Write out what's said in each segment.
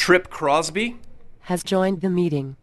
Trip Crosby has joined the meeting.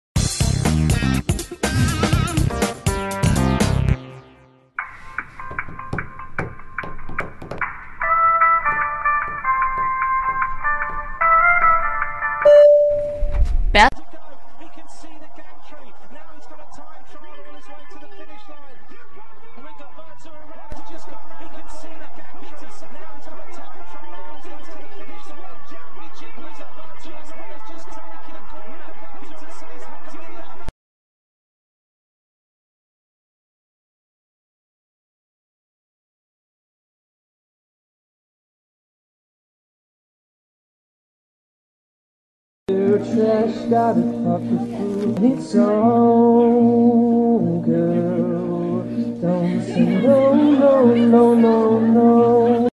Beth? He can see the gantry. Now he's got a time trial on his way to the finish line. With the Verta around, he can see the gantry. Now he's got a time trial on his way to the finish line. Championship is a Verta as well as just taking. Peter says hunting in the other. Your trash got a pocket full of its own, girl. Don't say no, no, no, no, no.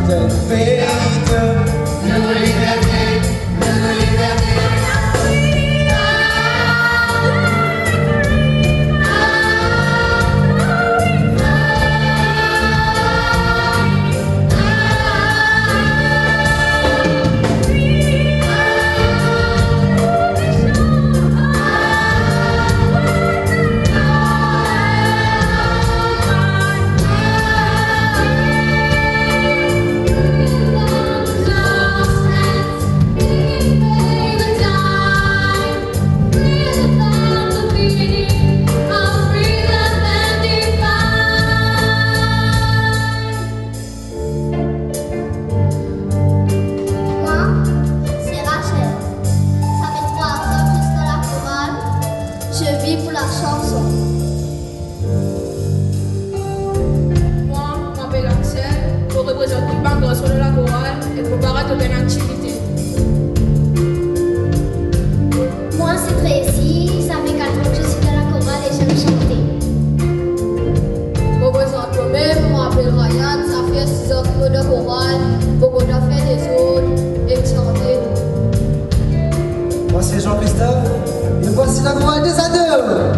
certaine fate. Nos libertés, nos libertés. Je vis pour la chanson. Moi, je m'appelle Axel, je représente le Barclays de la chorale et pour paraître de l'activité. Moi, c'est Tracy, ça fait 4 ans que je suis dans la chorale et j'aime chanter. Je représente moi-même, je m'appelle Ryan, ça fait 6 ans que je suis dans la chorale, beaucoup de faire des autres et de chanter. Moi c'est Jean-Christophe et voici la chorale des ados.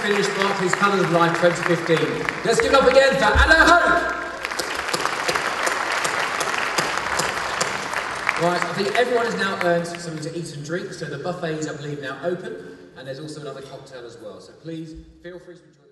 finished Barclays Colours of Life 2015. Let's give it up again for Anna Hope! Right, I think everyone has now earned something to eat and drink, so the buffet is, I believe, now open, and there's also another cocktail as well. So please, feel free to enjoy.